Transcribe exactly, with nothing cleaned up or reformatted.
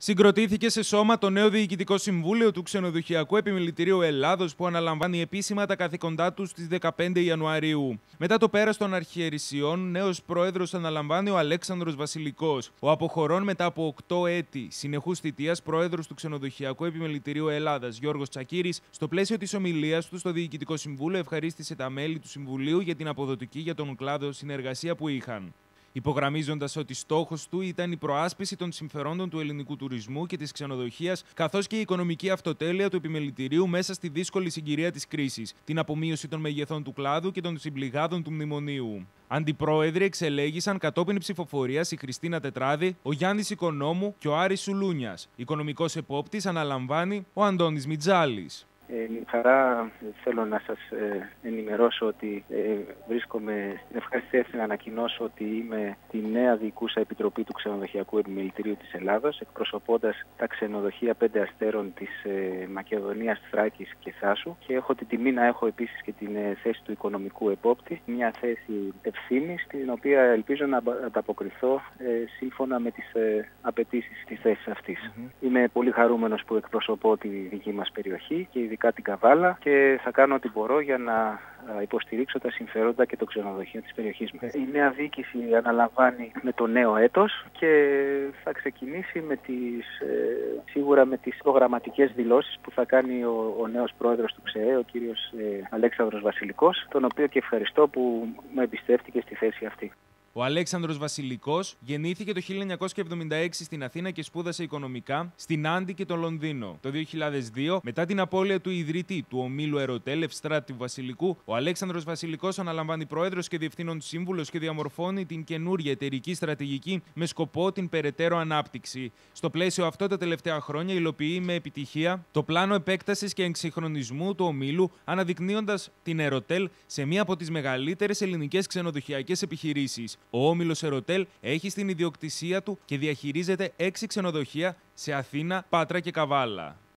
Συγκροτήθηκε σε σώμα το νέο Διοικητικό Συμβούλιο του Ξενοδοχειακού Επιμελητηρίου Ελλάδος, που αναλαμβάνει επίσημα τα καθήκοντά του στις δεκαπέντε Ιανουαρίου. Μετά το πέρας των αρχιερησιών, νέος πρόεδρος αναλαμβάνει ο Αλέξανδρος Βασιλικός. Ο αποχωρών μετά από οκτώ έτη συνεχούς θητείας πρόεδρος του Ξενοδοχειακού Επιμελητηρίου Ελλάδας, Γιώργος Τσακίρης, στο πλαίσιο της ομιλίας του στο Διοικητικό Συμβούλιο, ευχαρίστησε τα μέλη του Συμβουλίου για την αποδοτική για τον κλάδο συνεργασία που είχαν, υπογραμμίζοντας ότι στόχος του ήταν η προάσπιση των συμφερόντων του ελληνικού τουρισμού και της ξενοδοχείας, καθώς και η οικονομική αυτοτέλεια του επιμελητηρίου μέσα στη δύσκολη συγκυρία της κρίσης, την απομείωση των μεγεθών του κλάδου και των συμπληγάδων του μνημονίου. Αντιπρόεδροι εξελέγησαν κατόπιν ψηφοφορίας η Χριστίνα Τετράδη, ο Γιάννης Οικονόμου και ο Άρης Σουλούνιας. Οικονομικός επόπτης αναλαμβάνει ο Αντώνης Μιτζάλης. Ε, χαρά θέλω να σας ε, ενημερώσω ότι ε, βρίσκομαι στην ευχαριστή θέση να ανακοινώσω ότι είμαι τη νέα διοικούσα επιτροπή του Ξενοδοχειακού Επιμελητηρίου της Ελλάδος, εκπροσωπώντας τα ξενοδοχεία πέντε αστέρων της ε, Μακεδονίας, Θράκης και Θάσου, και έχω την τιμή να έχω επίσης και την ε, θέση του οικονομικού επόπτη, μια θέση ευθύνης, την οποία ελπίζω να ανταποκριθώ ε, σύμφωνα με τις ε, απαιτήσεις της θέσης αυτής. Mm-hmm. Είμαι πολύ χαρούμενος που εκπροσωπώ τη δική μας περιοχή και ειδικά την Καβάλα, και θα κάνω ό,τι μπορώ για να υποστηρίξω τα συμφέροντα και το ξενοδοχείο της περιοχής μας. Η νέα διοίκηση αναλαμβάνει με το νέο έτος και θα ξεκινήσει με τις, ε, σίγουρα με τις προγραμματικές δηλώσεις που θα κάνει ο, ο νέος πρόεδρος του ΞΕΕ, ο κύριος ε, Αλέξανδρος Βασιλικός, τον οποίο και ευχαριστώ που με εμπιστεύτηκε στη θέση αυτή. Ο Αλέξανδρος Βασιλικός γεννήθηκε το χίλια εννιακόσια εβδομήντα έξι στην Αθήνα και σπούδασε οικονομικά στην Άντι και το Λονδίνο. Το δύο χιλιάδες δύο, μετά την απώλεια του ιδρυτή του ομίλου Ερωτέλ Ευστράτη Βασιλικού, ο Αλέξανδρος Βασιλικός αναλαμβάνει πρόεδρος και διευθύνων σύμβουλος και διαμορφώνει την καινούργια εταιρική στρατηγική με σκοπό την περαιτέρω ανάπτυξη. Στο πλαίσιο αυτό, τα τελευταία χρόνια υλοποιεί με επιτυχία το πλάνο επέκτασης και εξυγχρονισμού του ομίλου, αναδεικνύοντας την Ερωτέλ σε μία από τις μεγαλύτερες ελληνικές ξενοδοχειακές επιχειρήσεις. Ο όμιλος Ερωτέλ έχει στην ιδιοκτησία του και διαχειρίζεται έξι ξενοδοχεία σε Αθήνα, Πάτρα και Καβάλα.